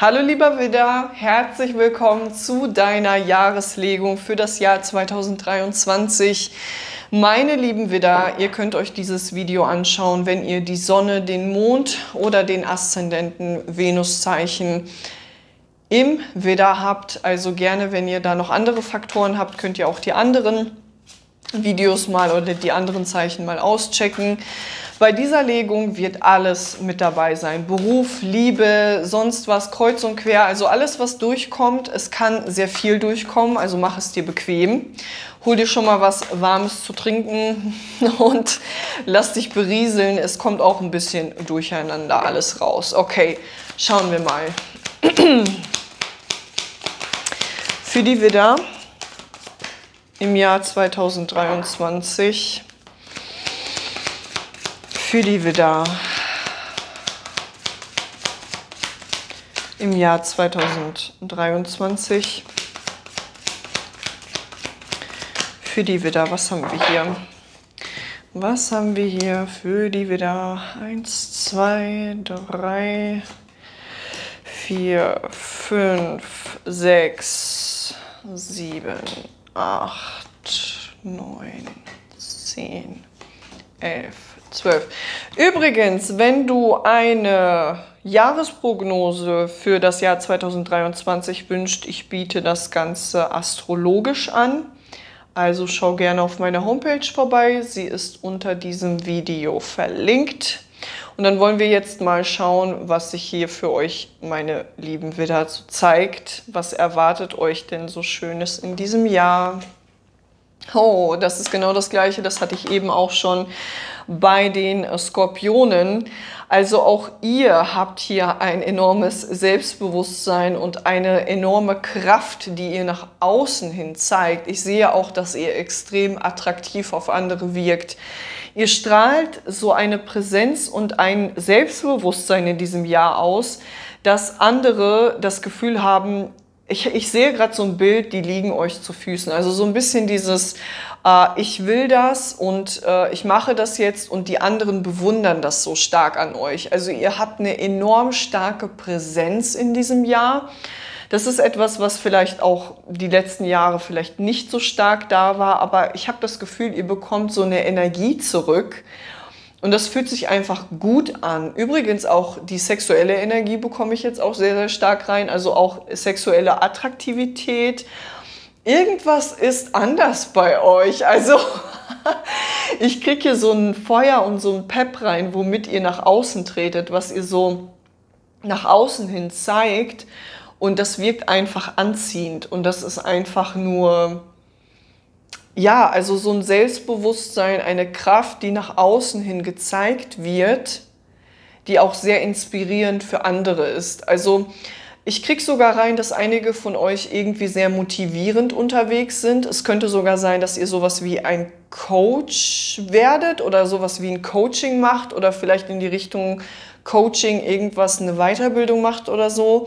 Hallo lieber Widder, herzlich willkommen zu deiner Jahreslegung für das Jahr 2023. Meine lieben Widder, ihr könnt euch dieses Video anschauen, wenn ihr die Sonne, den Mond oder den Aszendenten Venuszeichen im Widder habt. Also gerne, wenn ihr da noch andere Faktoren habt, könnt ihr auch die anderen Videos mal oder die anderen Zeichen mal auschecken. Bei dieser Legung wird alles mit dabei sein. Beruf, Liebe, sonst was, kreuz und quer, also alles, was durchkommt. Es kann sehr viel durchkommen, also mach es dir bequem. Hol dir schon mal was Warmes zu trinken und lass dich berieseln. Es kommt auch ein bisschen durcheinander alles raus. Okay, schauen wir mal. Für die Widder im Jahr 2023. Für die Widder im Jahr 2023. Für die Widder, was haben wir hier? Was haben wir hier für die Widder? 1, 2, 3, 4, 5, 6, 7, 8, 9, 10, 11. 12. Übrigens, wenn du eine Jahresprognose für das Jahr 2023 wünschst, ich biete das Ganze astrologisch an. Also schau gerne auf meiner Homepage vorbei. Sie ist unter diesem Video verlinkt. Und dann wollen wir jetzt mal schauen, was sich hier für euch, meine lieben Widder, so zeigt. Was erwartet euch denn so Schönes in diesem Jahr? Oh, das ist genau das Gleiche. Das hatte ich eben auch schon bei den Skorpionen. Also auch ihr habt hier ein enormes Selbstbewusstsein und eine enorme Kraft, die ihr nach außen hin zeigt. Ich sehe auch, dass ihr extrem attraktiv auf andere wirkt. Ihr strahlt so eine Präsenz und ein Selbstbewusstsein in diesem Jahr aus, dass andere das Gefühl haben, ich sehe gerade so ein Bild, die liegen euch zu Füßen. Also so ein bisschen dieses, ich will das und ich mache das jetzt und die anderen bewundern das so stark an euch. Also ihr habt eine enorm starke Präsenz in diesem Jahr. Das ist etwas, was vielleicht auch die letzten Jahre vielleicht nicht so stark da war, aber ich habe das Gefühl, ihr bekommt so eine Energie zurück. Und das fühlt sich einfach gut an. Übrigens auch die sexuelle Energie bekomme ich jetzt auch sehr, sehr stark rein. Also auch sexuelle Attraktivität. Irgendwas ist anders bei euch. Also ich kriege hier so ein Feuer und so ein Pep rein, womit ihr nach außen tretet, was ihr so nach außen hin zeigt. Und das wirkt einfach anziehend. Und das ist einfach nur... Ja, also so ein Selbstbewusstsein, eine Kraft, die nach außen hin gezeigt wird, die auch sehr inspirierend für andere ist. Also ich kriege sogar rein, dass einige von euch irgendwie sehr motivierend unterwegs sind. Es könnte sogar sein, dass ihr sowas wie ein Coach werdet oder sowas wie ein Coaching macht oder vielleicht in die Richtung Coaching irgendwas, eine Weiterbildung macht oder so.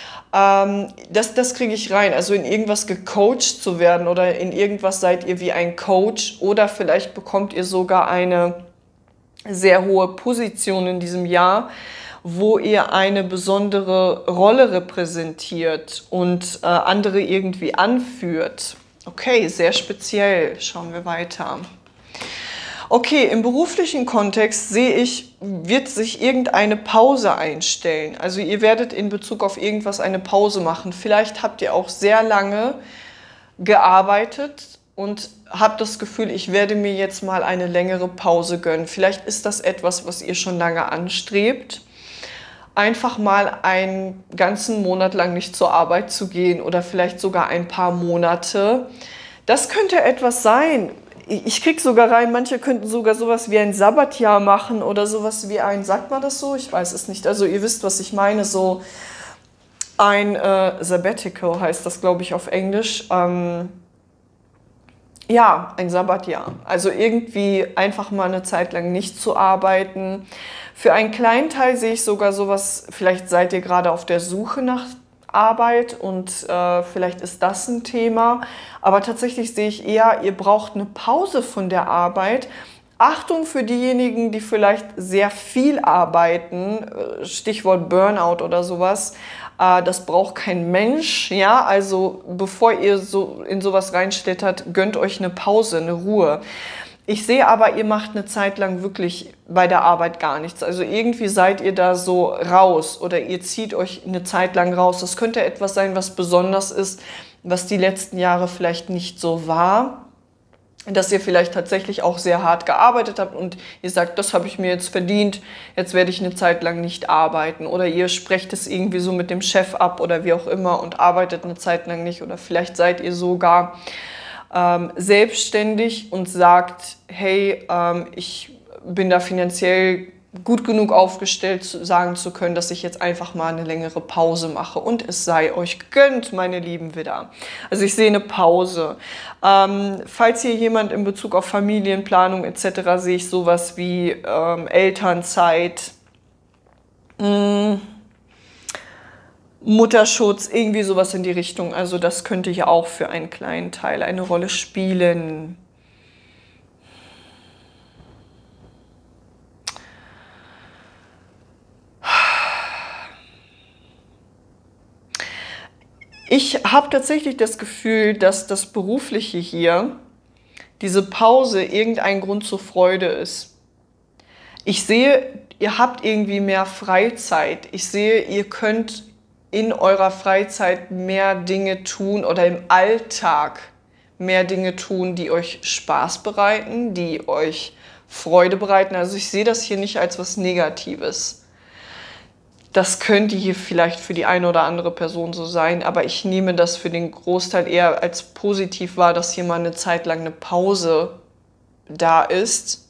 Das kriege ich rein, also in irgendwas gecoacht zu werden oder in irgendwas seid ihr wie ein Coach oder vielleicht bekommt ihr sogar eine sehr hohe Position in diesem Jahr, wo ihr eine besondere Rolle repräsentiert und andere irgendwie anführt. Okay, sehr speziell. Schauen wir weiter. Okay, im beruflichen Kontext sehe ich, wird sich irgendeine Pause einstellen. Also ihr werdet in Bezug auf irgendwas eine Pause machen. Vielleicht habt ihr auch sehr lange gearbeitet und habt das Gefühl, ich werde mir jetzt mal eine längere Pause gönnen. Vielleicht ist das etwas, was ihr schon lange anstrebt. Einfach mal einen ganzen Monat lang nicht zur Arbeit zu gehen oder vielleicht sogar ein paar Monate. Das könnte etwas sein. Ich kriege sogar rein, manche könnten sogar sowas wie ein Sabbatjahr machen oder sowas wie ein, sagt man das so? Ich weiß es nicht. Also ihr wisst, was ich meine, so ein Sabbatical heißt das, glaube ich, auf Englisch. Ja, ein Sabbatjahr. Also irgendwie einfach mal eine Zeit lang nicht zu arbeiten. Für einen kleinen Teil sehe ich sogar sowas, vielleicht seid ihr gerade auf der Suche nach Arbeit und vielleicht ist das ein Thema. Aber tatsächlich sehe ich eher, ihr braucht eine Pause von der Arbeit, Achtung für diejenigen, die vielleicht sehr viel arbeiten, Stichwort Burnout oder sowas. Das braucht kein Mensch, ja, also bevor ihr so in sowas reinschlittert, gönnt euch eine Pause, eine Ruhe. Ich sehe aber, ihr macht eine Zeit lang wirklich bei der Arbeit gar nichts. Also irgendwie seid ihr da so raus oder ihr zieht euch eine Zeit lang raus. Das könnte etwas sein, was besonders ist, was die letzten Jahre vielleicht nicht so war. Dass ihr vielleicht tatsächlich auch sehr hart gearbeitet habt und ihr sagt, das habe ich mir jetzt verdient, jetzt werde ich eine Zeit lang nicht arbeiten. Oder ihr sprecht es irgendwie so mit dem Chef ab oder wie auch immer und arbeitet eine Zeit lang nicht. Oder vielleicht seid ihr sogar selbstständig und sagt, hey, ich bin da finanziell gut genug aufgestellt, sagen zu können, dass ich jetzt einfach mal eine längere Pause mache und es sei euch gegönnt, meine lieben Widder. Also ich sehe eine Pause. Falls hier jemand in Bezug auf Familienplanung etc. sehe ich sowas wie Elternzeit, Mutterschutz, irgendwie sowas in die Richtung. Also das könnte hier auch für einen kleinen Teil eine Rolle spielen. Ich habe tatsächlich das Gefühl, dass das Berufliche hier, diese Pause, irgendein Grund zur Freude ist. Ich sehe, ihr habt irgendwie mehr Freizeit. Ich sehe, ihr könnt in eurer Freizeit mehr Dinge tun oder im Alltag mehr Dinge tun, die euch Spaß bereiten, die euch Freude bereiten. Also ich sehe das hier nicht als was Negatives. Das könnte hier vielleicht für die eine oder andere Person so sein, aber ich nehme das für den Großteil eher als positiv wahr, dass hier mal eine Zeit lang eine Pause da ist.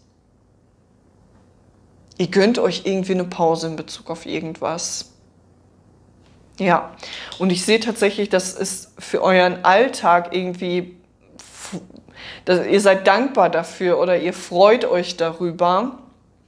Ihr gönnt euch irgendwie eine Pause in Bezug auf irgendwas. Ja, und ich sehe tatsächlich, das ist für euren Alltag irgendwie, ihr seid dankbar dafür oder ihr freut euch darüber.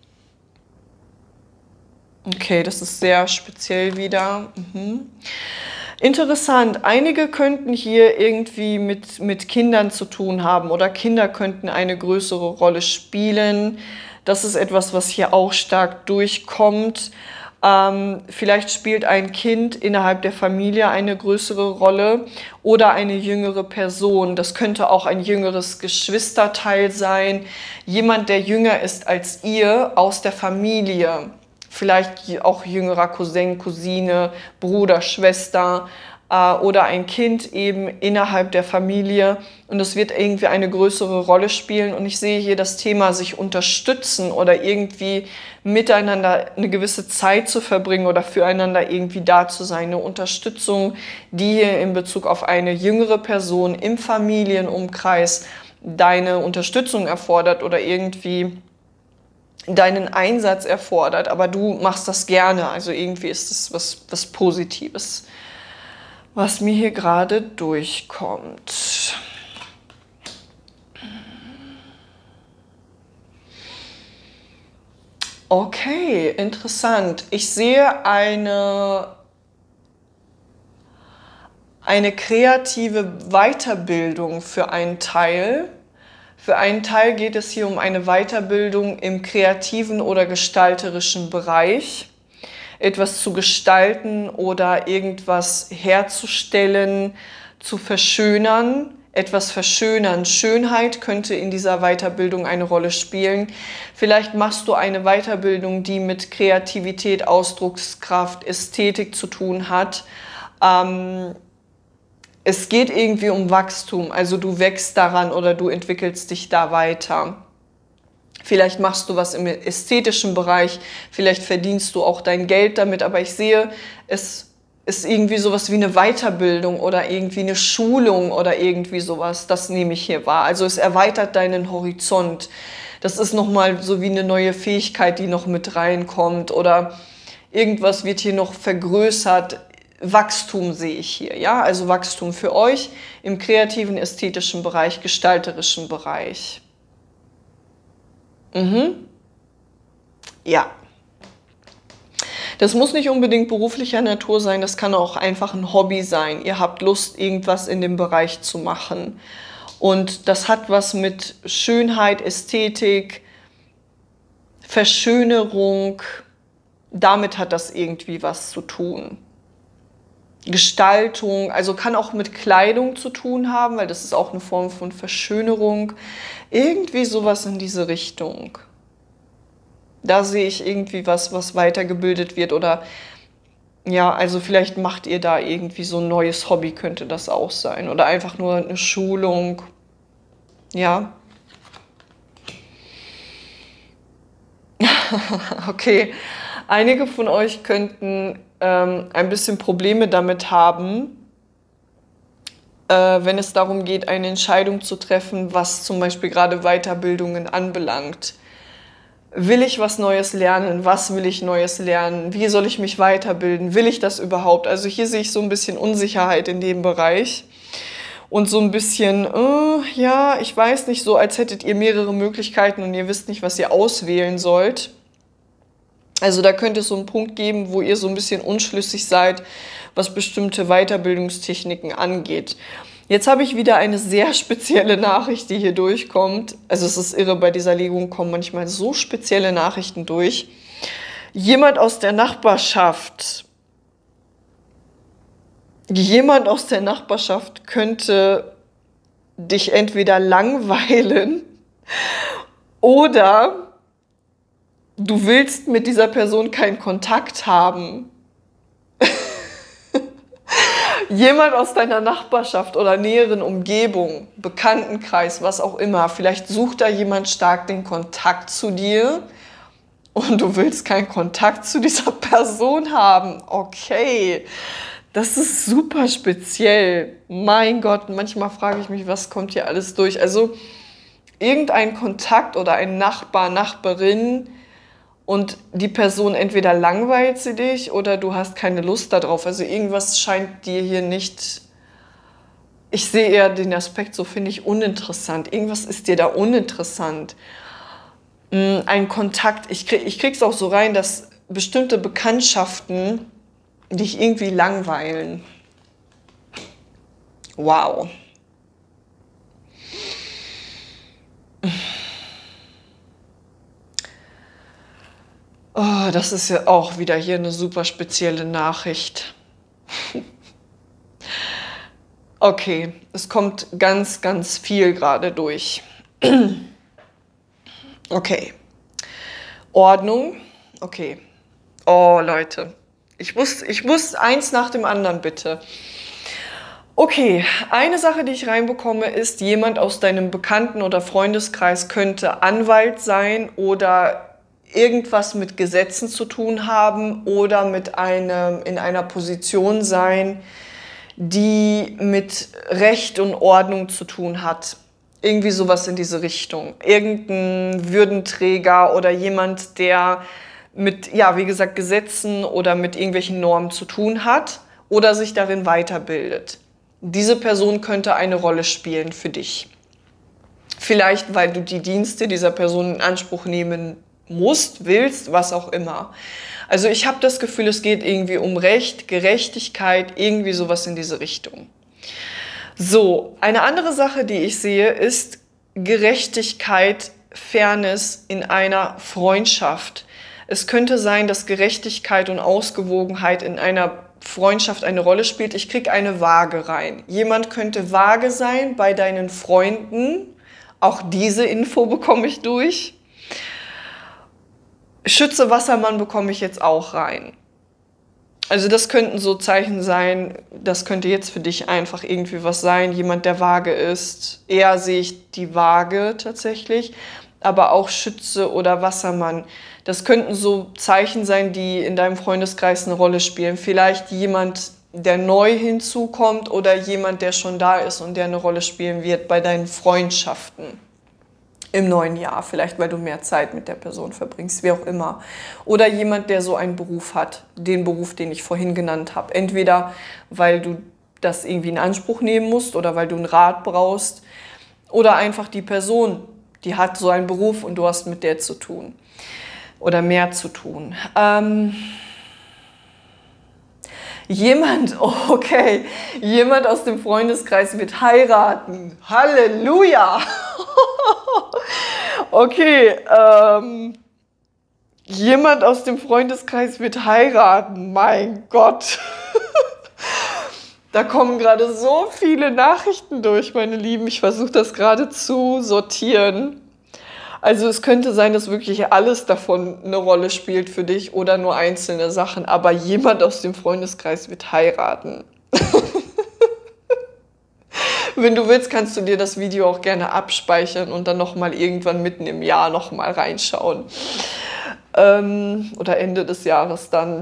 Okay, das ist sehr speziell wieder. Interessant, einige könnten hier irgendwie mit Kindern zu tun haben oder Kinder könnten eine größere Rolle spielen. Das ist etwas, was hier auch stark durchkommt. Vielleicht spielt ein Kind innerhalb der Familie eine größere Rolle oder eine jüngere Person. Das könnte auch ein jüngeres Geschwisterteil sein, jemand, der jünger ist als ihr aus der Familie. Vielleicht auch jüngerer Cousin, Cousine, Bruder, Schwester oder ein Kind eben innerhalb der Familie. Und es wird irgendwie eine größere Rolle spielen. Und ich sehe hier das Thema sich unterstützen oder irgendwie miteinander eine gewisse Zeit zu verbringen oder füreinander irgendwie da zu sein. Eine Unterstützung, die hier in Bezug auf eine jüngere Person im Familienumkreis deine Unterstützung erfordert oder irgendwie deinen Einsatz erfordert, aber du machst das gerne. Also irgendwie ist es was Positives, was mir hier gerade durchkommt. Okay, interessant. Ich sehe eine kreative Weiterbildung für einen Teil. Für einen Teil geht es hier um eine Weiterbildung im kreativen oder gestalterischen Bereich. Etwas zu gestalten oder irgendwas herzustellen, zu verschönern, etwas verschönern. Schönheit könnte in dieser Weiterbildung eine Rolle spielen. Vielleicht machst du eine Weiterbildung, die mit Kreativität, Ausdruckskraft, Ästhetik zu tun hat. Es geht irgendwie um Wachstum, also du wächst daran oder du entwickelst dich da weiter. Vielleicht machst du was im ästhetischen Bereich, vielleicht verdienst du auch dein Geld damit, aber ich sehe, es ist irgendwie sowas wie eine Weiterbildung oder irgendwie eine Schulung oder irgendwie sowas, das nehme ich hier wahr. Also es erweitert deinen Horizont. Das ist nochmal so wie eine neue Fähigkeit, die noch mit reinkommt oder irgendwas wird hier noch vergrößert. Wachstum sehe ich hier, ja, also Wachstum für euch im kreativen, ästhetischen Bereich, gestalterischen Bereich. Ja. Das muss nicht unbedingt beruflicher Natur sein, das kann auch einfach ein Hobby sein. Ihr habt Lust, irgendwas in dem Bereich zu machen. Und das hat was mit Schönheit, Ästhetik, Verschönerung, damit hat das irgendwie was zu tun. Gestaltung, also kann auch mit Kleidung zu tun haben, weil das ist auch eine Form von Verschönerung. Irgendwie sowas in diese Richtung. Da sehe ich irgendwie was weitergebildet wird oder ja, also vielleicht macht ihr da irgendwie so ein neues Hobby, könnte das auch sein. Oder einfach nur eine Schulung. Ja. Okay. Einige von euch könnten ein bisschen Probleme damit haben, wenn es darum geht, eine Entscheidung zu treffen, was zum Beispiel gerade Weiterbildungen anbelangt. Will ich was Neues lernen? Was will ich Neues lernen? Wie soll ich mich weiterbilden? Will ich das überhaupt? Also hier sehe ich so ein bisschen Unsicherheit in dem Bereich und so ein bisschen, ja, ich weiß nicht, so als hättet ihr mehrere Möglichkeiten und ihr wisst nicht, was ihr auswählen sollt. Also da könnte es so einen Punkt geben, wo ihr so ein bisschen unschlüssig seid, was bestimmte Weiterbildungstechniken angeht. Jetzt habe ich wieder eine sehr spezielle Nachricht, die hier durchkommt. Also es ist irre, bei dieser Legung kommen manchmal so spezielle Nachrichten durch. Jemand aus der Nachbarschaft könnte dich entweder langweilen oder du willst mit dieser Person keinen Kontakt haben. Jemand aus deiner Nachbarschaft oder näheren Umgebung, Bekanntenkreis, was auch immer, vielleicht sucht da jemand stark den Kontakt zu dir und du willst keinen Kontakt zu dieser Person haben. Okay, das ist super speziell. Mein Gott, manchmal frage ich mich, was kommt hier alles durch? Also irgendein Kontakt oder ein Nachbar, Nachbarin, und die Person entweder langweilt sie dich oder du hast keine Lust darauf. Also irgendwas scheint dir hier nicht... Ich sehe eher den Aspekt, so finde ich, uninteressant. Irgendwas ist dir da uninteressant. Ein Kontakt, ich krieg's auch so rein, dass bestimmte Bekanntschaften dich irgendwie langweilen. Wow. Oh, das ist ja auch wieder hier eine super spezielle Nachricht. Okay, es kommt ganz, ganz viel gerade durch. Okay. Ordnung. Okay. Oh, Leute. Ich muss eins nach dem anderen, bitte. Okay, eine Sache, die ich reinbekomme, ist, jemand aus deinem Bekannten- oder Freundeskreis könnte Anwalt sein oder irgendwas mit Gesetzen zu tun haben oder in einer Position sein, die mit Recht und Ordnung zu tun hat. Irgendwie sowas in diese Richtung. Irgendein Würdenträger oder jemand, der mit, ja, wie gesagt, Gesetzen oder mit irgendwelchen Normen zu tun hat oder sich darin weiterbildet. Diese Person könnte eine Rolle spielen für dich. Vielleicht, weil du die Dienste dieser Person in Anspruch nehmen musst, willst, was auch immer. Also ich habe das Gefühl, es geht irgendwie um Recht, Gerechtigkeit, irgendwie sowas in diese Richtung. So, eine andere Sache, die ich sehe, ist Gerechtigkeit, Fairness in einer Freundschaft. Es könnte sein, dass Gerechtigkeit und Ausgewogenheit in einer Freundschaft eine Rolle spielt. Ich kriege eine Waage rein. Jemand könnte vage sein bei deinen Freunden. Auch diese Info bekomme ich durch. Schütze, Wassermann bekomme ich jetzt auch rein. Also das könnten so Zeichen sein, das könnte jetzt für dich einfach irgendwie was sein, jemand, der vage ist. Eher sehe ich die Waage tatsächlich, aber auch Schütze oder Wassermann. Das könnten so Zeichen sein, die in deinem Freundeskreis eine Rolle spielen. Vielleicht jemand, der neu hinzukommt oder jemand, der schon da ist und der eine Rolle spielen wird bei deinen Freundschaften. Im neuen Jahr, vielleicht weil du mehr Zeit mit der Person verbringst, wie auch immer. Oder jemand, der so einen Beruf hat, den Beruf, den ich vorhin genannt habe. Entweder, weil du das irgendwie in Anspruch nehmen musst oder weil du einen Rat brauchst. Oder einfach die Person, die hat so einen Beruf und du hast mit der zu tun. Oder mehr zu tun. Jemand aus dem Freundeskreis wird heiraten. Halleluja! Okay, Jemand aus dem Freundeskreis wird heiraten. Mein Gott. Da kommen gerade so viele Nachrichten durch, meine Lieben. Ich versuche das gerade zu sortieren. Also es könnte sein, dass wirklich alles davon eine Rolle spielt für dich oder nur einzelne Sachen. Aber jemand aus dem Freundeskreis wird heiraten. Wenn du willst, kannst du dir das Video auch gerne abspeichern und dann nochmal irgendwann mitten im Jahr nochmal reinschauen. Oder Ende des Jahres dann.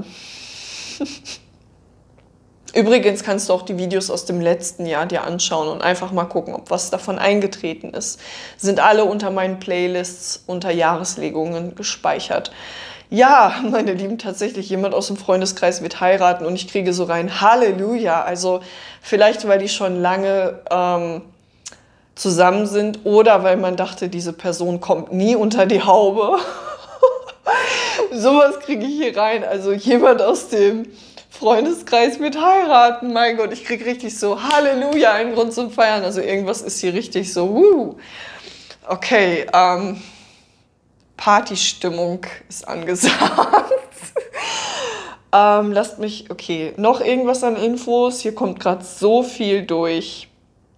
Übrigens kannst du auch die Videos aus dem letzten Jahr dir anschauen und einfach mal gucken, ob was davon eingetreten ist. Sind alle unter meinen Playlists unter Jahreslegungen gespeichert. Ja, meine Lieben, tatsächlich jemand aus dem Freundeskreis wird heiraten und ich kriege so rein Halleluja. Also vielleicht, weil die schon lange zusammen sind oder weil man dachte, diese Person kommt nie unter die Haube. Sowas kriege ich hier rein. Also jemand aus dem Freundeskreis wird heiraten. Mein Gott, ich kriege richtig so Halleluja, einen Grund zum Feiern. Also irgendwas ist hier richtig so, Okay, Partystimmung ist angesagt. Lasst mich, okay, noch irgendwas an Infos. Hier kommt gerade so viel durch.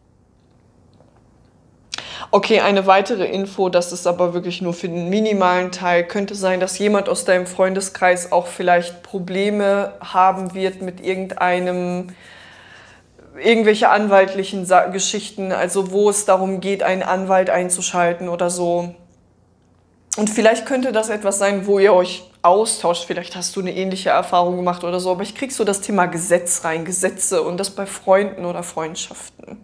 Okay, eine weitere Info, das ist aber wirklich nur für den minimalen Teil. Könnte sein, dass jemand aus deinem Freundeskreis auch vielleicht Probleme haben wird mit irgendwelche anwaltlichen Geschichten, also wo es darum geht, einen Anwalt einzuschalten oder so. Und vielleicht könnte das etwas sein, wo ihr euch austauscht. Vielleicht hast du eine ähnliche Erfahrung gemacht oder so. Aber ich krieg so das Thema Gesetz rein, Gesetze und das bei Freunden oder Freundschaften.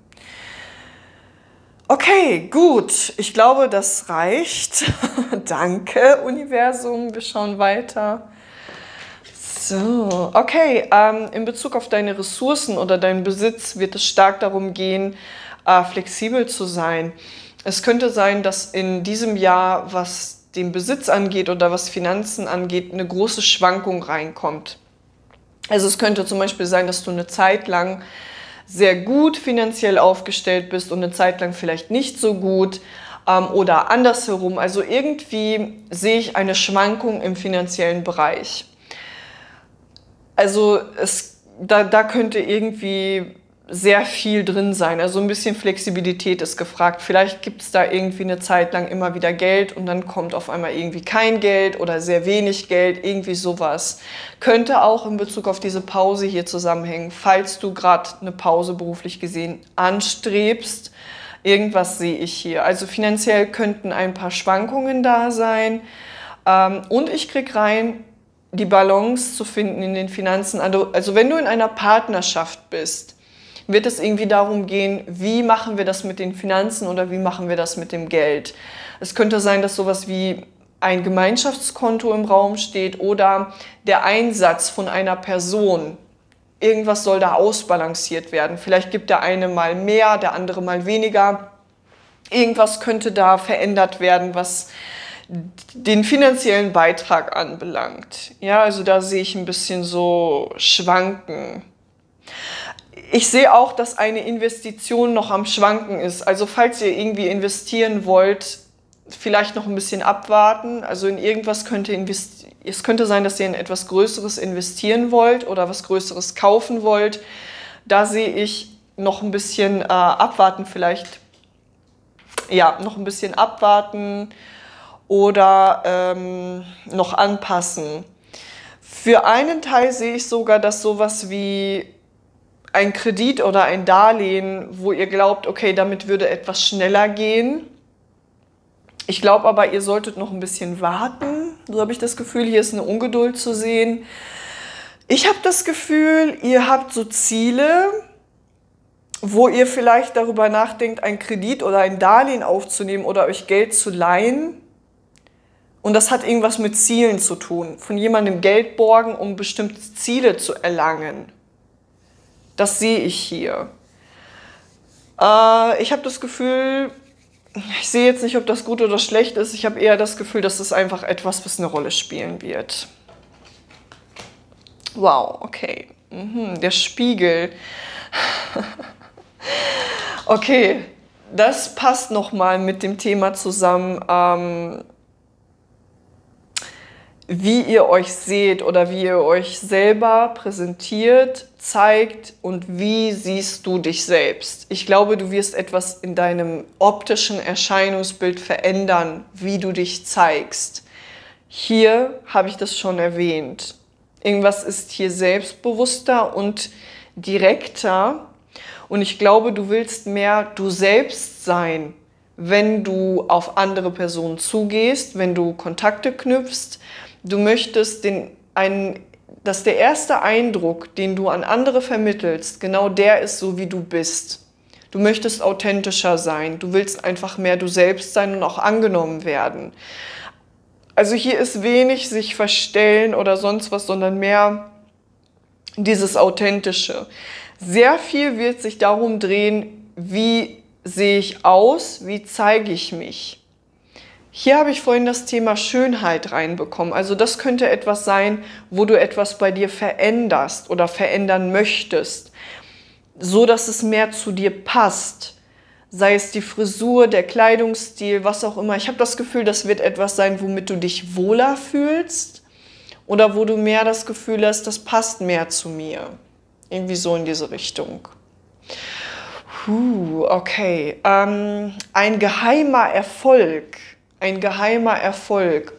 Okay, gut. Ich glaube, das reicht. Danke, Universum. Wir schauen weiter. So, okay. In Bezug auf deine Ressourcen oder deinen Besitz wird es stark darum gehen, flexibel zu sein. Es könnte sein, dass in diesem Jahr, was den Besitz angeht oder was Finanzen angeht, eine große Schwankung reinkommt. Also es könnte zum Beispiel sein, dass du eine Zeit lang sehr gut finanziell aufgestellt bist und eine Zeit lang vielleicht nicht so gut oder andersherum. Also irgendwie sehe ich eine Schwankung im finanziellen Bereich. Also da könnte irgendwie sehr viel drin sein. Also ein bisschen Flexibilität ist gefragt. Vielleicht gibt es da irgendwie eine Zeit lang immer wieder Geld und dann kommt auf einmal irgendwie kein Geld oder sehr wenig Geld, irgendwie sowas. Könnte auch in Bezug auf diese Pause hier zusammenhängen, falls du gerade eine Pause beruflich gesehen anstrebst. Irgendwas sehe ich hier. Also finanziell könnten ein paar Schwankungen da sein. Und ich kriege rein, die Balance zu finden in den Finanzen. Also wenn du in einer Partnerschaft bist, wird es irgendwie darum gehen, wie machen wir das mit den Finanzen oder wie machen wir das mit dem Geld. Es könnte sein, dass sowas wie ein Gemeinschaftskonto im Raum steht oder der Einsatz von einer Person. Irgendwas soll da ausbalanciert werden. Vielleicht gibt der eine mal mehr, der andere mal weniger. Irgendwas könnte da verändert werden, was den finanziellen Beitrag anbelangt. Ja, also da sehe ich ein bisschen so Schwanken. Ich sehe auch, dass eine Investition noch am Schwanken ist. Also falls ihr irgendwie investieren wollt, vielleicht noch ein bisschen abwarten. Also in irgendwas es könnte sein, dass ihr in etwas Größeres investieren wollt oder was Größeres kaufen wollt. Da sehe ich noch ein bisschen abwarten vielleicht. Ja, noch ein bisschen abwarten oder noch anpassen. Für einen Teil sehe ich sogar, dass sowas wie ein Kredit oder ein Darlehen, wo ihr glaubt, okay, damit würde etwas schneller gehen. Ich glaube aber, ihr solltet noch ein bisschen warten. So habe ich das Gefühl, hier ist eine Ungeduld zu sehen. Ich habe das Gefühl, ihr habt so Ziele, wo ihr vielleicht darüber nachdenkt, einen Kredit oder ein Darlehen aufzunehmen oder euch Geld zu leihen. Und das hat irgendwas mit Zielen zu tun. Von jemandem Geld borgen, um bestimmte Ziele zu erlangen. Das sehe ich hier. Ich habe das Gefühl, ich sehe jetzt nicht, ob das gut oder schlecht ist. Ich habe eher das Gefühl, dass es einfach etwas, was eine Rolle spielen wird. Wow, okay. Der Spiegel. Okay, das passt nochmal mit dem Thema zusammen. wie ihr euch seht oder wie ihr euch selber präsentiert, zeigt und wie siehst du dich selbst. Ich glaube, du wirst etwas in deinem optischen Erscheinungsbild verändern, wie du dich zeigst. Hier habe ich das schon erwähnt. Irgendwas ist hier selbstbewusster und direkter und ich glaube, du willst mehr du selbst sein, wenn du auf andere Personen zugehst, wenn du Kontakte knüpfst. Du möchtest, dass der erste Eindruck, den du an andere vermittelst, genau der ist, so wie du bist. Du möchtest authentischer sein, du willst einfach mehr du selbst sein und auch angenommen werden. Also hier ist wenig sich verstellen oder sonst was, sondern mehr dieses Authentische. Sehr viel wird sich darum drehen, wie sehe ich aus, wie zeige ich mich. Hier habe ich vorhin das Thema Schönheit reinbekommen. Also das könnte etwas sein, wo du etwas bei dir veränderst oder verändern möchtest, so dass es mehr zu dir passt. Sei es die Frisur, der Kleidungsstil, was auch immer. Ich habe das Gefühl, das wird etwas sein, womit du dich wohler fühlst oder wo du mehr das Gefühl hast, das passt mehr zu mir. Irgendwie so in diese Richtung. Okay. Ein geheimer Erfolg. Ein geheimer Erfolg.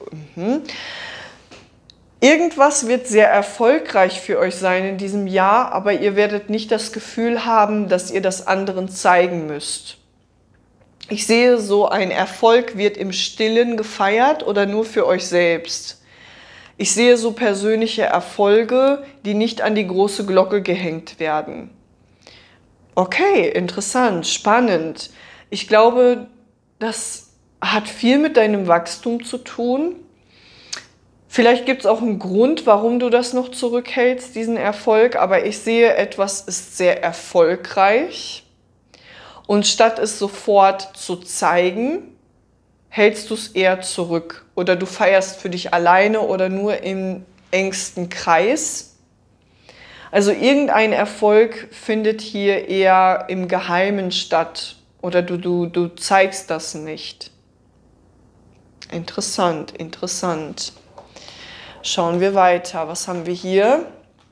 Irgendwas wird sehr erfolgreich für euch sein in diesem Jahr, aber ihr werdet nicht das Gefühl haben, dass ihr das anderen zeigen müsst. Ich sehe so, ein Erfolg wird im Stillen gefeiert oder nur für euch selbst. Ich sehe so persönliche Erfolge, die nicht an die große Glocke gehängt werden. Okay, interessant, spannend. Ich glaube, das hat viel mit deinem Wachstum zu tun. Vielleicht gibt es auch einen Grund, warum du das noch zurückhältst, diesen Erfolg. Aber ich sehe, etwas ist sehr erfolgreich. Und statt es sofort zu zeigen, hältst du es eher zurück. Oder du feierst für dich alleine oder nur im engsten Kreis. Also irgendein Erfolg findet hier eher im Geheimen statt. Oder du zeigst das nicht. Interessant, interessant. Schauen wir weiter. Was haben wir hier?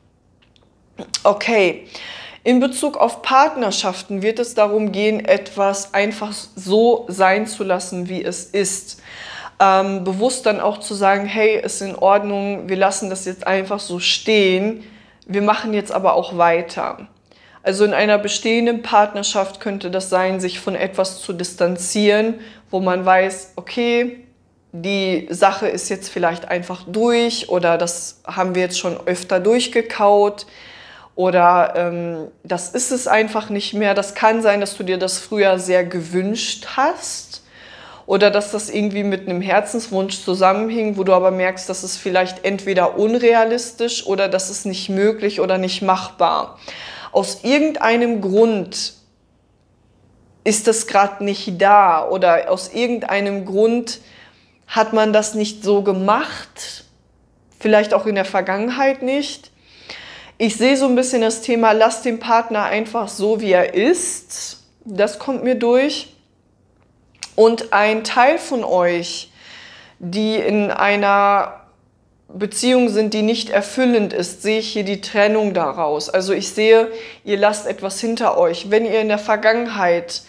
Okay. In Bezug auf Partnerschaften wird es darum gehen, etwas einfach so sein zu lassen, wie es ist. Bewusst dann auch zu sagen, hey, ist in Ordnung, wir lassen das jetzt einfach so stehen, wir machen jetzt aber auch weiter. Also in einer bestehenden Partnerschaft könnte das sein, sich von etwas zu distanzieren, wo man weiß, okay, die Sache ist jetzt vielleicht einfach durch oder das haben wir jetzt schon öfter durchgekaut oder das ist es einfach nicht mehr. Das kann sein, dass du dir das früher sehr gewünscht hast oder dass das irgendwie mit einem Herzenswunsch zusammenhing, wo du aber merkst, dass es vielleicht entweder unrealistisch oder dass es nicht möglich oder nicht machbar. Aus irgendeinem Grund ist das gerade nicht da oder aus irgendeinem Grund hat man das nicht so gemacht, vielleicht auch in der Vergangenheit nicht. Ich sehe so ein bisschen das Thema, lass den Partner einfach so, wie er ist. Das kommt mir durch. Und ein Teil von euch, die in einer Beziehung sind, die nicht erfüllend ist, sehe ich hier die Trennung daraus. Also ich sehe, ihr lasst etwas hinter euch. Wenn ihr in der Vergangenheit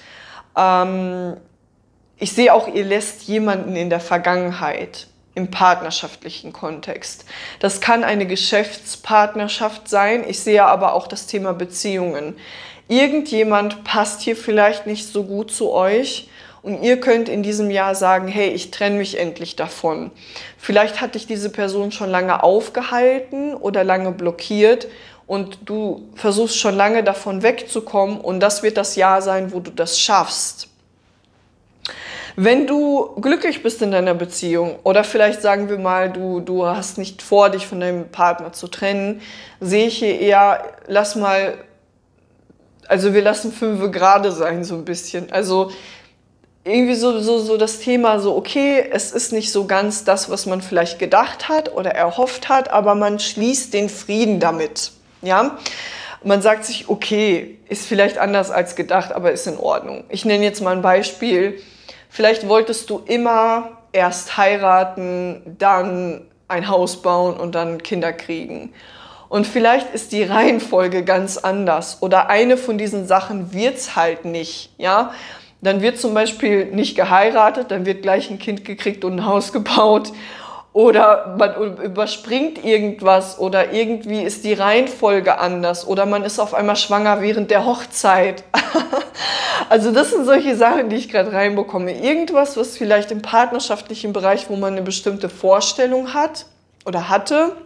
ich sehe auch, ihr lässt jemanden in der Vergangenheit im partnerschaftlichen Kontext. Das kann eine Geschäftspartnerschaft sein. Ich sehe aber auch das Thema Beziehungen. Irgendjemand passt hier vielleicht nicht so gut zu euch und ihr könnt in diesem Jahr sagen, hey, ich trenne mich endlich davon. Vielleicht hat dich diese Person schon lange aufgehalten oder lange blockiert und du versuchst schon lange davon wegzukommen und das wird das Jahr sein, wo du das schaffst. Wenn du glücklich bist in deiner Beziehung oder vielleicht sagen wir mal, du hast nicht vor, dich von deinem Partner zu trennen, sehe ich hier eher, wir lassen 5 gerade sein so ein bisschen. Also irgendwie so das Thema so, okay, es ist nicht so ganz das, was man vielleicht gedacht hat oder erhofft hat, aber man schließt den Frieden damit. Ja? Man sagt sich, okay, ist vielleicht anders als gedacht, aber ist in Ordnung. Ich nenne jetzt mal ein Beispiel. Vielleicht wolltest du immer erst heiraten, dann ein Haus bauen und dann Kinder kriegen. Und vielleicht ist die Reihenfolge ganz anders oder eine von diesen Sachen wird es halt nicht, ja. Dann wird zum Beispiel nicht geheiratet, dann wird gleich ein Kind gekriegt und ein Haus gebaut oder man überspringt irgendwas oder irgendwie ist die Reihenfolge anders oder man ist auf einmal schwanger während der Hochzeit. Also das sind solche Sachen, die ich gerade reinbekomme. Irgendwas, was vielleicht im partnerschaftlichen Bereich, wo man eine bestimmte Vorstellung hat oder hatte.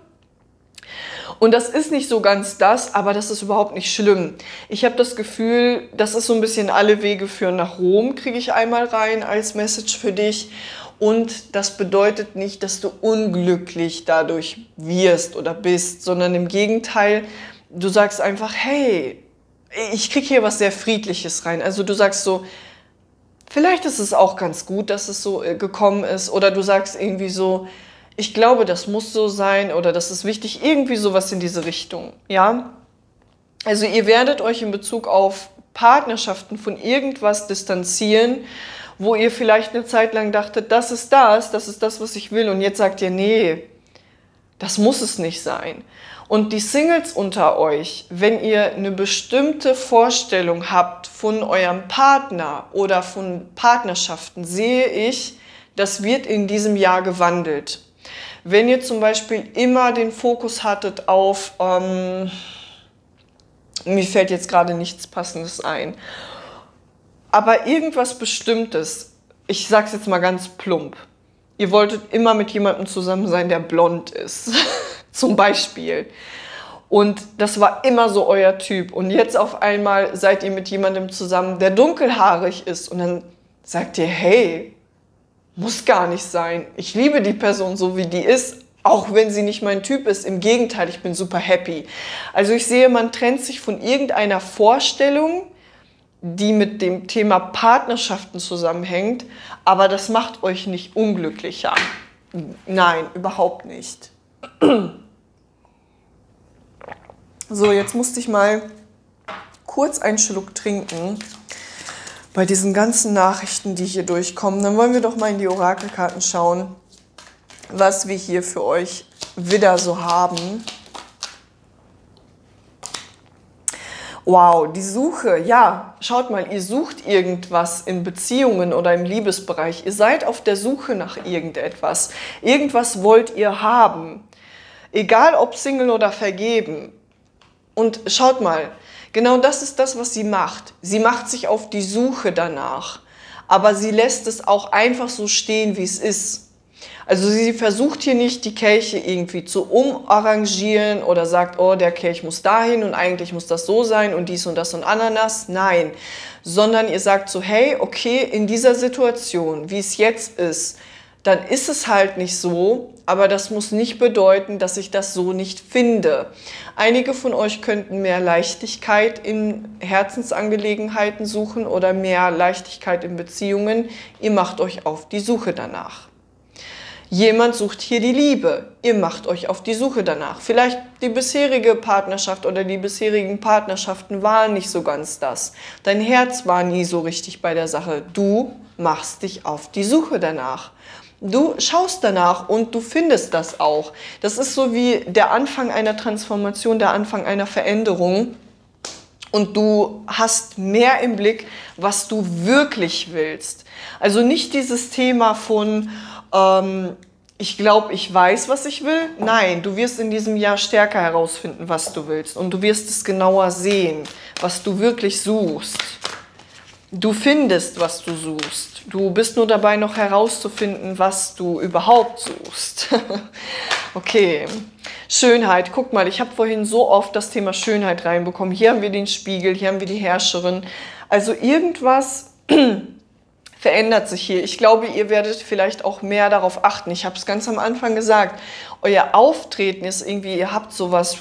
Und das ist nicht so ganz das, aber das ist überhaupt nicht schlimm. Ich habe das Gefühl, das ist so ein bisschen alle Wege führen nach Rom, kriege ich einmal rein als Message für dich. Und das bedeutet nicht, dass du unglücklich dadurch wirst oder bist, sondern im Gegenteil, du sagst einfach, hey, ich kriege hier was sehr Friedliches rein. Also du sagst so, vielleicht ist es auch ganz gut, dass es so gekommen ist. Oder du sagst irgendwie so, ich glaube, das muss so sein oder das ist wichtig, irgendwie sowas in diese Richtung, ja. Also ihr werdet euch in Bezug auf Partnerschaften von irgendwas distanzieren, wo ihr vielleicht eine Zeit lang dachtet, das ist das, was ich will und jetzt sagt ihr, nee, das muss es nicht sein. Und die Singles unter euch, wenn ihr eine bestimmte Vorstellung habt von eurem Partner oder von Partnerschaften, sehe ich, das wird in diesem Jahr gewandelt. Wenn ihr zum Beispiel immer den Fokus hattet auf, mir fällt jetzt gerade nichts Passendes ein, aber irgendwas Bestimmtes, ich sag's jetzt mal ganz plump, ihr wolltet immer mit jemandem zusammen sein, der blond ist, zum Beispiel. Und das war immer so euer Typ. Und jetzt auf einmal seid ihr mit jemandem zusammen, der dunkelhaarig ist. Und dann sagt ihr, hey, muss gar nicht sein. Ich liebe die Person so, wie die ist, auch wenn sie nicht mein Typ ist. Im Gegenteil, ich bin super happy. Also ich sehe, man trennt sich von irgendeiner Vorstellung, die mit dem Thema Partnerschaften zusammenhängt, aber das macht euch nicht unglücklicher. Nein, überhaupt nicht. So, jetzt musste ich mal kurz einen Schluck trinken bei diesen ganzen Nachrichten, die hier durchkommen. Dann wollen wir doch mal in die Orakelkarten schauen, was wir hier für euch wieder so haben. Wow, die Suche, ja, schaut mal, ihr sucht irgendwas in Beziehungen oder im Liebesbereich. Ihr seid auf der Suche nach irgendetwas. Irgendwas wollt ihr haben. Egal ob Single oder vergeben. Und schaut mal, genau das ist das, was sie macht. Sie macht sich auf die Suche danach. Aber sie lässt es auch einfach so stehen, wie es ist. Also sie versucht hier nicht, die Kelche irgendwie zu umarrangieren oder sagt, oh, der Kelch muss dahin und eigentlich muss das so sein und dies und das und Ananas. Nein, sondern ihr sagt so, hey, okay, in dieser Situation, wie es jetzt ist, dann ist es halt nicht so, aber das muss nicht bedeuten, dass ich das so nicht finde. Einige von euch könnten mehr Leichtigkeit in Herzensangelegenheiten suchen oder mehr Leichtigkeit in Beziehungen. Ihr macht euch auf die Suche danach. Jemand sucht hier die Liebe. Ihr macht euch auf die Suche danach. Vielleicht die bisherige Partnerschaft oder die bisherigen Partnerschaften waren nicht so ganz das. Dein Herz war nie so richtig bei der Sache. Du machst dich auf die Suche danach. Du schaust danach und du findest das auch. Das ist so wie der Anfang einer Transformation, der Anfang einer Veränderung. Und du hast mehr im Blick, was du wirklich willst. Also nicht dieses Thema von, ich glaube, ich weiß, was ich will. Nein, du wirst in diesem Jahr stärker herausfinden, was du willst. Und du wirst es genauer sehen, was du wirklich suchst. Du findest, was du suchst. Du bist nur dabei, noch herauszufinden, was du überhaupt suchst. Okay, Schönheit. Guck mal, ich habe vorhin so oft das Thema Schönheit reinbekommen. Hier haben wir den Spiegel, hier haben wir die Herrscherin. Also irgendwas verändert sich hier. Ich glaube, ihr werdet vielleicht auch mehr darauf achten. Ich habe es ganz am Anfang gesagt. Euer Auftreten ist irgendwie, ihr habt sowas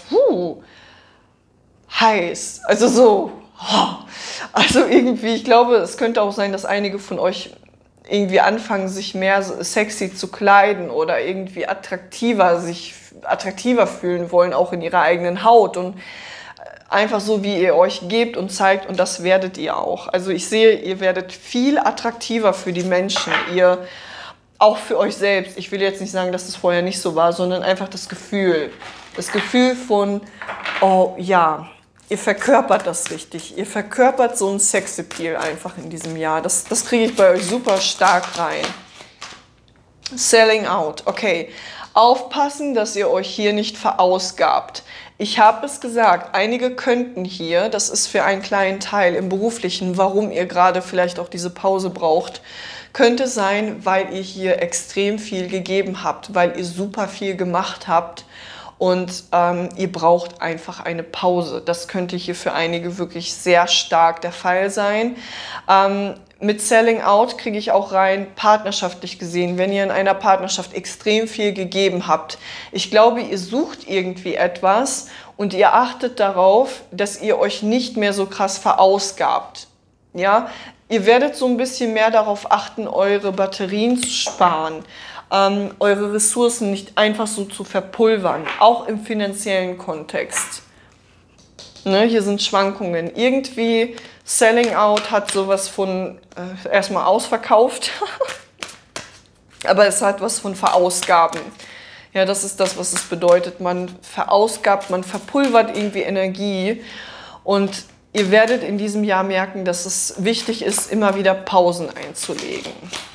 heiß. Also so. Also irgendwie, ich glaube, es könnte auch sein, dass einige von euch irgendwie anfangen, sich mehr sexy zu kleiden oder irgendwie sich attraktiver fühlen wollen, auch in ihrer eigenen Haut und einfach so, wie ihr euch gebt und zeigt, und das werdet ihr auch. Also ich sehe, ihr werdet viel attraktiver für die Menschen. Ihr auch für euch selbst. Ich will jetzt nicht sagen, dass es vorher nicht so war, sondern einfach das Gefühl. Das Gefühl von, oh ja, ihr verkörpert das richtig. Ihr verkörpert so ein Sexappeal einfach in diesem Jahr. Das kriege ich bei euch super stark rein. Selling out, okay. Aufpassen, dass ihr euch hier nicht verausgabt. Ich habe es gesagt, einige könnten hier, das ist für einen kleinen Teil im Beruflichen, warum ihr gerade vielleicht auch diese Pause braucht, könnte sein, weil ihr hier extrem viel gegeben habt, weil ihr super viel gemacht habt und ihr braucht einfach eine Pause. Das könnte hier für einige wirklich sehr stark der Fall sein. Mit Selling Out kriege ich auch rein, partnerschaftlich gesehen, wenn ihr in einer Partnerschaft extrem viel gegeben habt. Ich glaube, ihr sucht irgendwie etwas und ihr achtet darauf, dass ihr euch nicht mehr so krass verausgabt. Ja? Ihr werdet so ein bisschen mehr darauf achten, eure Batterien zu sparen, eure Ressourcen nicht einfach so zu verpulvern, auch im finanziellen Kontext. Ne, hier sind Schwankungen. Irgendwie Selling Out hat sowas von erstmal ausverkauft, aber es hat was von Verausgaben. Ja, das ist das, was es bedeutet. Man verausgabt, man verpulvert irgendwie Energie und ihr werdet in diesem Jahr merken, dass es wichtig ist, immer wieder Pausen einzulegen.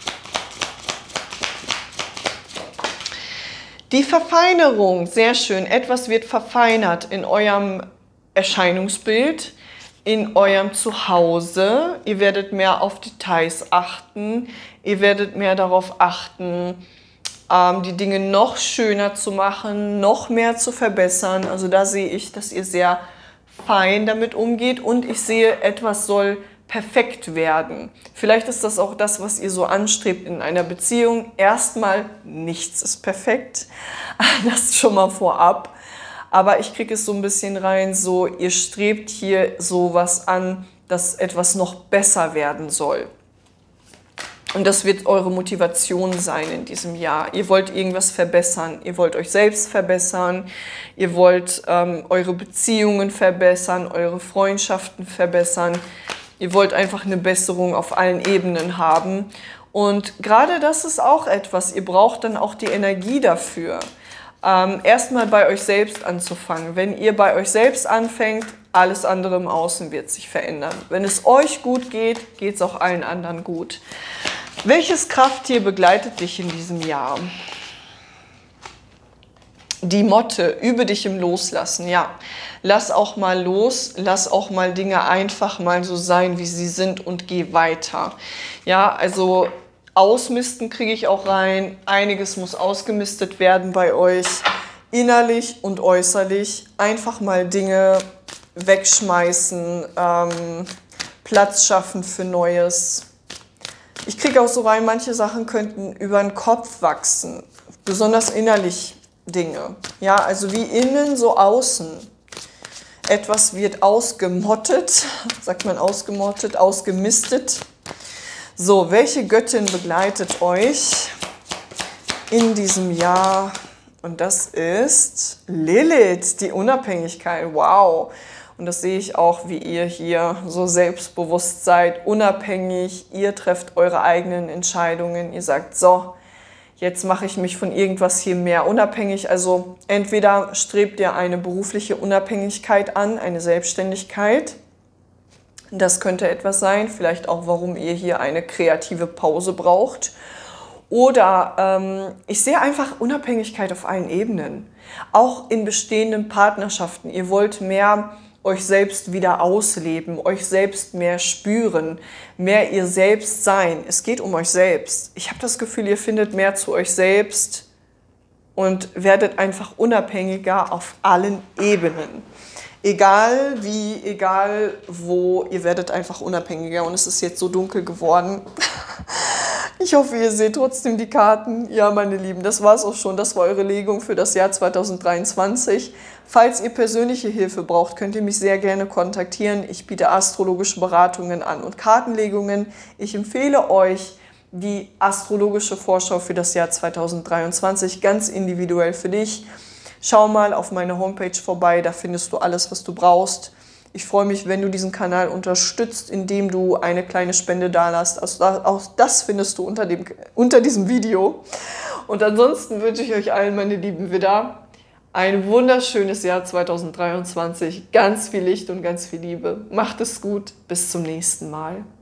Die Verfeinerung, sehr schön. Etwas wird verfeinert in eurem Erscheinungsbild, in eurem Zuhause. Ihr werdet mehr auf Details achten. Ihr werdet mehr darauf achten, die Dinge noch schöner zu machen, noch mehr zu verbessern. Also da sehe ich, dass ihr sehr fein damit umgeht und ich sehe, etwas soll perfekt werden. Vielleicht ist das auch das, was ihr so anstrebt in einer Beziehung. Erstmal, nichts ist perfekt. Das schon mal vorab. Aber ich kriege es so ein bisschen rein, so ihr strebt hier sowas an, dass etwas noch besser werden soll. Und das wird eure Motivation sein in diesem Jahr. Ihr wollt irgendwas verbessern, ihr wollt euch selbst verbessern, ihr wollt eure Beziehungen verbessern, eure Freundschaften verbessern. Ihr wollt einfach eine Besserung auf allen Ebenen haben. Und gerade das ist auch etwas, ihr braucht dann auch die Energie dafür. Erstmal bei euch selbst anzufangen. Wenn ihr bei euch selbst anfängt, alles andere im Außen wird sich verändern. Wenn es euch gut geht, geht es auch allen anderen gut. Welches Krafttier begleitet dich in diesem Jahr? Die Motte, übe dich im Loslassen, ja. Lass auch mal los, lass auch mal Dinge einfach mal so sein, wie sie sind und geh weiter. Ja, also Ausmisten kriege ich auch rein. Einiges muss ausgemistet werden bei euch, innerlich und äußerlich. Einfach mal Dinge wegschmeißen, Platz schaffen für Neues. Ich kriege auch so rein, manche Sachen könnten über den Kopf wachsen, besonders innerlich Dinge. Ja, also wie innen, so außen. Etwas wird ausgemottet, sagt man ausgemottet, ausgemistet. So, welche Göttin begleitet euch in diesem Jahr? Und das ist Lilith, die Unabhängigkeit. Wow! Und das sehe ich auch, wie ihr hier so selbstbewusst seid, unabhängig. Ihr trefft eure eigenen Entscheidungen. Ihr sagt, so, jetzt mache ich mich von irgendwas hier mehr unabhängig. Also entweder strebt ihr eine berufliche Unabhängigkeit an, eine Selbstständigkeit. Das könnte etwas sein, vielleicht auch, warum ihr hier eine kreative Pause braucht. Oder ich sehe einfach Unabhängigkeit auf allen Ebenen. Auch in bestehenden Partnerschaften. Ihr wollt mehr euch selbst wieder ausleben, euch selbst mehr spüren, mehr ihr selbst sein. Es geht um euch selbst. Ich habe das Gefühl, ihr findet mehr zu euch selbst und werdet einfach unabhängiger auf allen Ebenen. Egal wie, egal wo, ihr werdet einfach unabhängiger und es ist jetzt so dunkel geworden. Ich hoffe, ihr seht trotzdem die Karten. Ja, meine Lieben, das war es auch schon. Das war eure Legung für das Jahr 2023. Falls ihr persönliche Hilfe braucht, könnt ihr mich sehr gerne kontaktieren. Ich biete astrologische Beratungen an und Kartenlegungen. Ich empfehle euch die astrologische Vorschau für das Jahr 2023, ganz individuell für dich. Schau mal auf meine Homepage vorbei, da findest du alles, was du brauchst. Ich freue mich, wenn du diesen Kanal unterstützt, indem du eine kleine Spende dalässt. Also auch das findest du unter diesem Video. Und ansonsten wünsche ich euch allen, meine lieben Widder, ein wunderschönes Jahr 2023. Ganz viel Licht und ganz viel Liebe. Macht es gut. Bis zum nächsten Mal.